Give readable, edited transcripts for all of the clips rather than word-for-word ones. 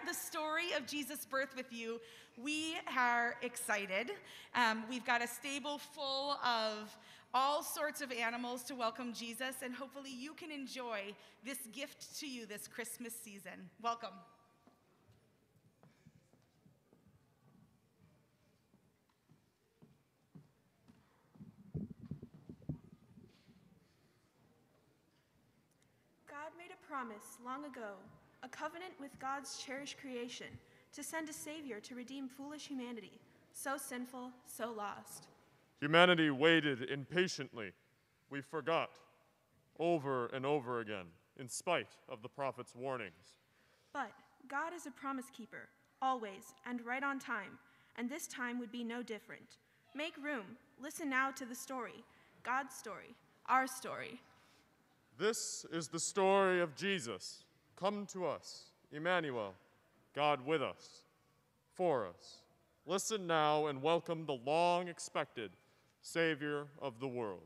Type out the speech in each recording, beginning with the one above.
the story of Jesus' birth with you, we are excited. We've got a stable full of all sorts of animals to welcome Jesus, and hopefully you can enjoy this gift to you this Christmas season. Welcome. God made a promise long ago, a covenant with God's cherished creation, to send a Savior to redeem foolish humanity, so sinful, so lost. Humanity waited impatiently. We forgot over and over again, in spite of the prophet's warnings. But God is a promise keeper, always and right on time, and this time would be no different. Make room. Listen now to the story, God's story, our story. This is the story of Jesus, come to us, Emmanuel, God with us, for us. Listen now and welcome the long-expected Savior of the world.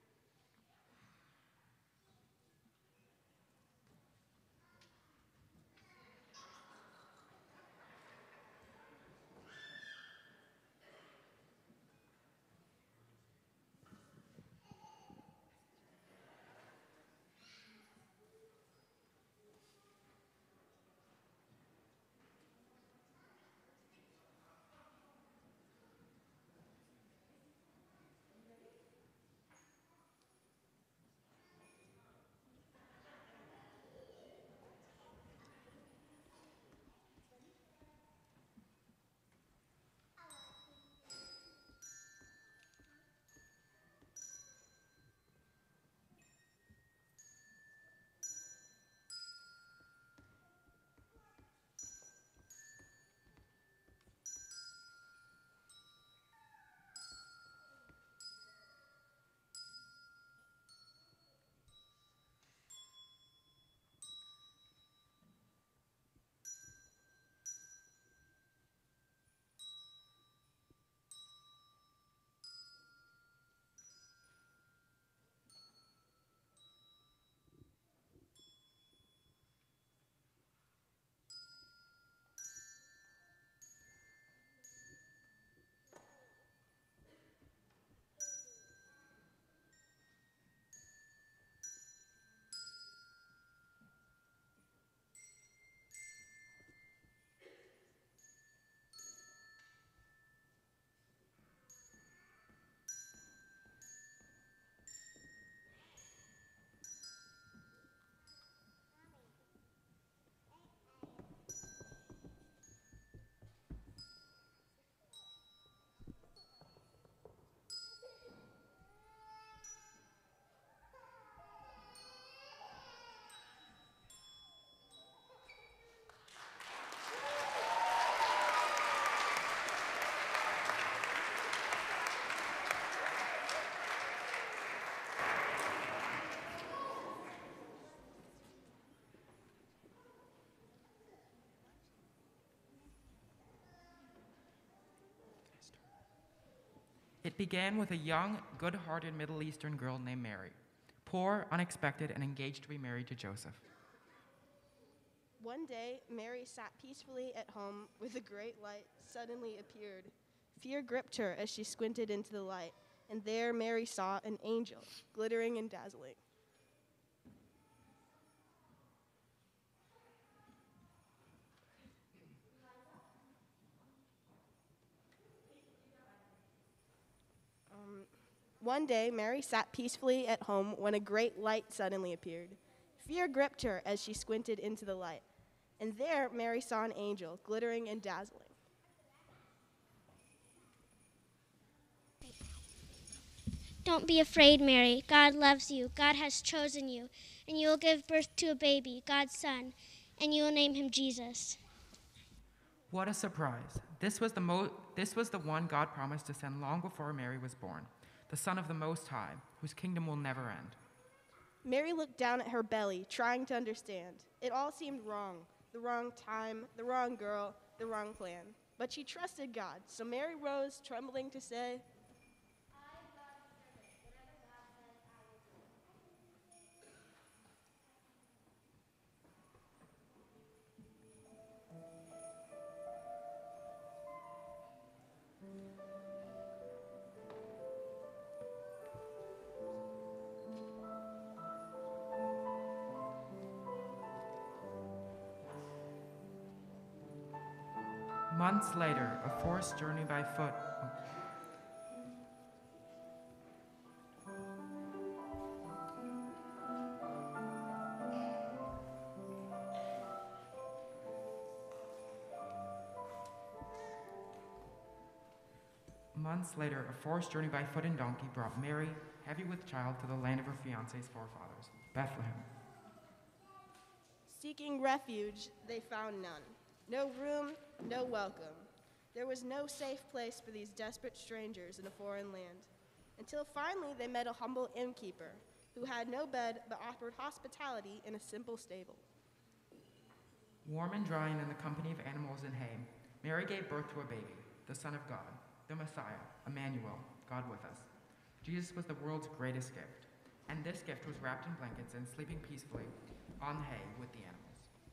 It began with a young, good-hearted Middle Eastern girl named Mary, poor, unexpected, and engaged to be married to Joseph. One day, Mary sat peacefully at home with a great light suddenly appeared. Fear gripped her as she squinted into the light, and there Mary saw an angel, glittering and dazzling. One day, Mary sat peacefully at home when a great light suddenly appeared. Fear gripped her as she squinted into the light, and there Mary saw an angel, glittering and dazzling. Don't be afraid, Mary. God loves you. God has chosen you, and you will give birth to a baby, God's son, and you will name him Jesus. What a surprise. This was the one God promised to send long before Mary was born, the Son of the Most High, whose kingdom will never end. Mary looked down at her belly, trying to understand. It all seemed wrong. The wrong time, the wrong girl, the wrong plan. But she trusted God, so Mary rose, trembling, to say, Months later, a forced journey by foot. Months later, a forced journey by foot and donkey brought Mary, heavy with child, to the land of her fiancé's forefathers, Bethlehem. Seeking refuge, they found none. No room, no welcome. There was no safe place for these desperate strangers in a foreign land, until finally they met a humble innkeeper who had no bed but offered hospitality in a simple stable. Warm and dry and in the company of animals and hay, Mary gave birth to a baby, the Son of God, the Messiah, Emmanuel, God with us. Jesus was the world's greatest gift, and this gift was wrapped in blankets and sleeping peacefully on hay with the animals.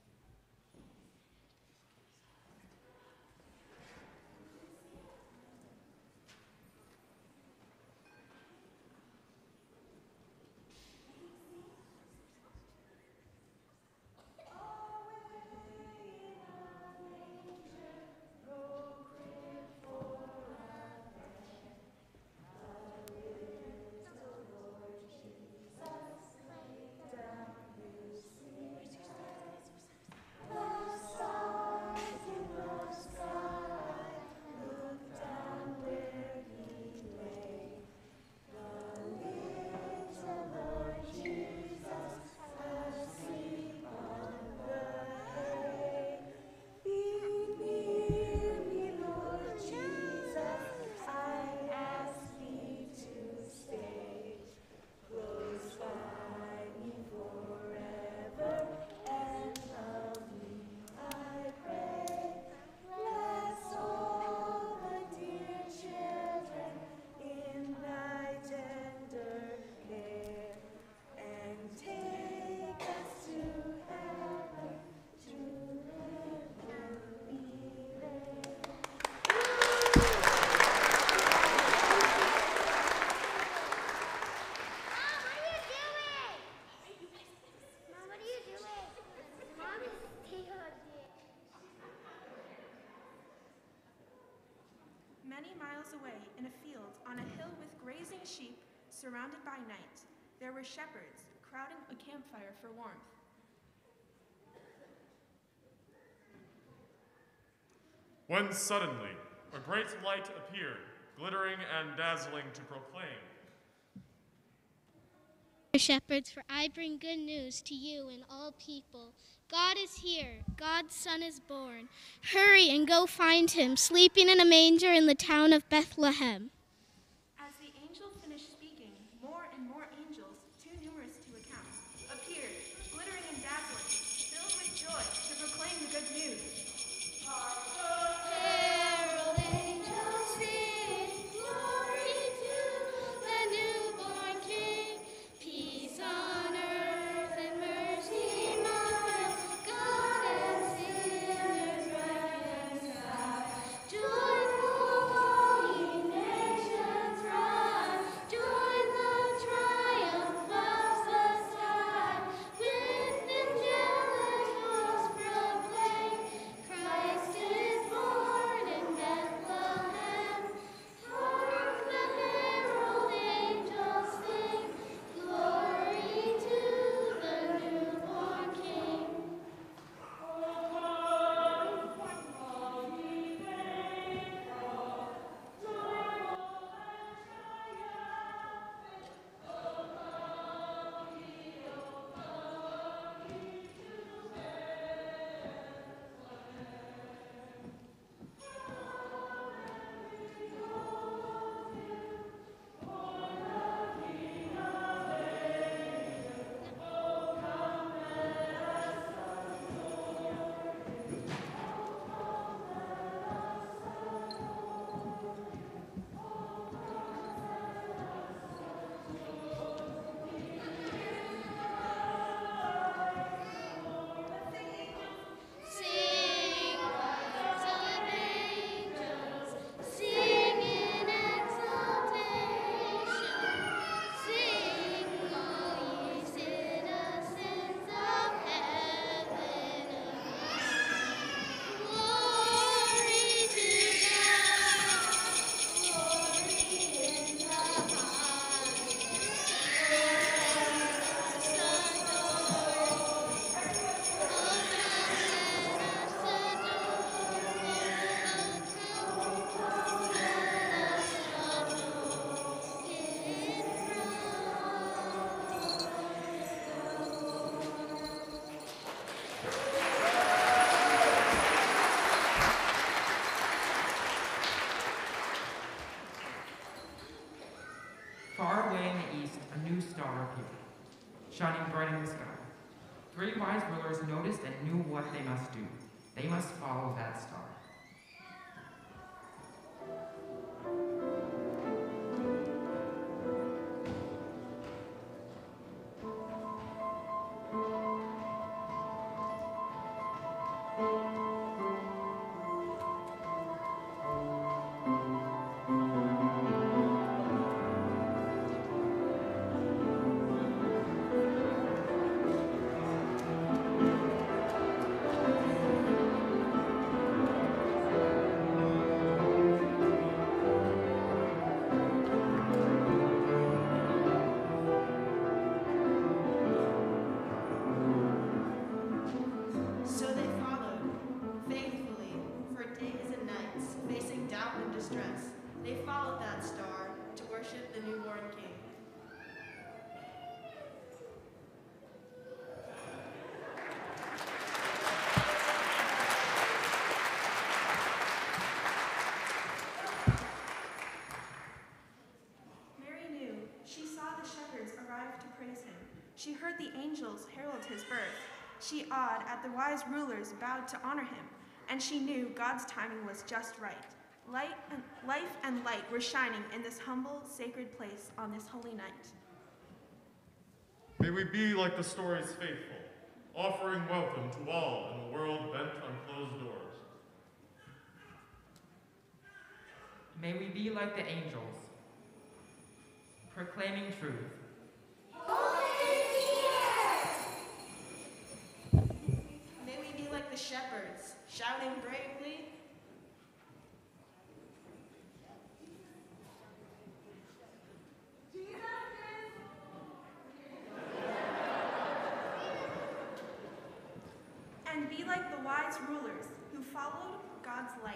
Many miles away, in a field on a hill with grazing sheep, surrounded by night, there were shepherds crowding a campfire for warmth. When suddenly a great light appeared, glittering and dazzling to proclaim, Shepherds, for I bring good news to you and all people. God is here. God's Son is born. Hurry and go find him, sleeping in a manger in the town of Bethlehem. As the angel finished speaking, more and more angels, too numerous to account, appeared, glittering and dazzling, filled with joy to proclaim the good news. Herald angels sing, glory to the newborn King. Peace on earth and mercy mild, God and sinners reconciled. Joyful all ye nations. shining bright in the sky. 3 wise rulers noticed and knew what they must do. They must follow that star. So they followed, faithfully, for days and nights, facing doubt and distress. They followed that star to worship the newborn king. Mary knew. She saw the shepherds arrive to praise him. She heard the angels herald his birth. She awed at the wise rulers bowed to honor him, and she knew God's timing was just right. Life and light were shining in this humble, sacred place on this holy night. May we be like the story's faithful, offering welcome to all in a world bent on closed doors. May we be like the angels, proclaiming truth. May we be like the shepherds, shouting bravely, And be like the wise rulers who followed God's light.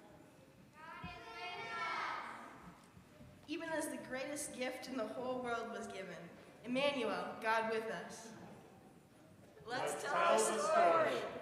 even as the greatest gift in the whole world was given. Emmanuel, God with us. Let's tell the story.